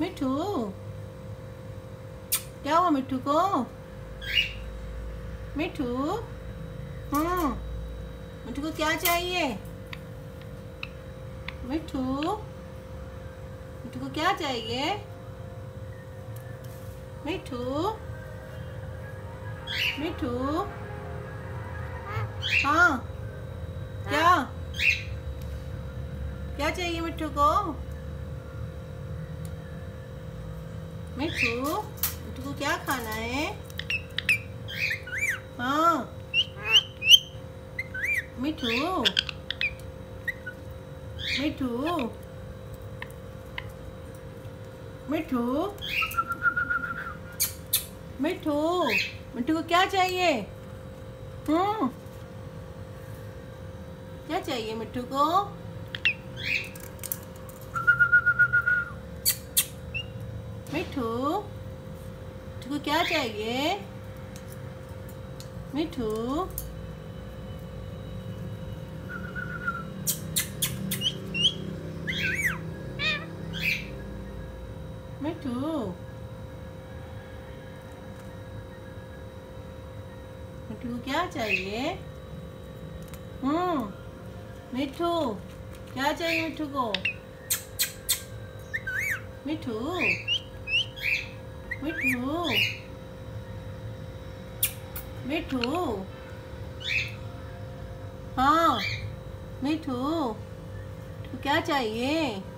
मिठू, क्या हुआ मिठू को? मिठू, मिठू को क्या चाहिए? मिठू, मिठू को क्या चाहिए? मिठू, मिठू, हाँ, क्या क्या चाहिए मिठू को? मिठू, मिठू को क्या खाना है? हाँ, मिठू, मिठू, मिठू, मिठू, मिठू को क्या चाहिए? क्या चाहिए मिठू को? मिठू, मिठू को क्या चाहिए? मिठू, मिठू, मिठू को क्या चाहिए? मिठू, क्या चाहिए मिठू को? मिठू, मिठू, मिठू, हाँ, मिठू, मिठू क्या चाहिए?